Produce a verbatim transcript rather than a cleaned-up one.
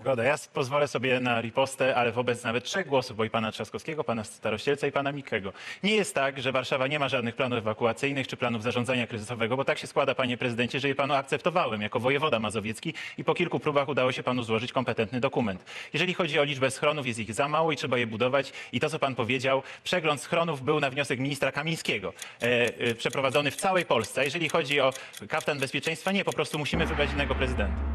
zgoda. Ja pozwolę sobie na ripostę, ale wobec nawet trzech głosów, bo i pana Trzaskowskiego, pana Starościelca i pana Mikkego. Nie jest tak, że Warszawa nie ma żadnych planów ewakuacyjnych czy planów zarządzania kryzysowego, bo tak się składa, panie prezydencie, że je panu akceptowałem jako wojewoda mazowiecki i po kilku próbach udało się panu złożyć kompetentny dokument. Jeżeli chodzi o liczbę schronów, jest ich za mało i trzeba je budować. I to, co pan powiedział, przegląd schronów był na wniosek ministra Kamińskiego e, e, przeprowadzony w całej Polsce. Jeżeli chodzi o kaftan bezpieczeństwa, nie, po prostu musimy wybrać innego prezydenta.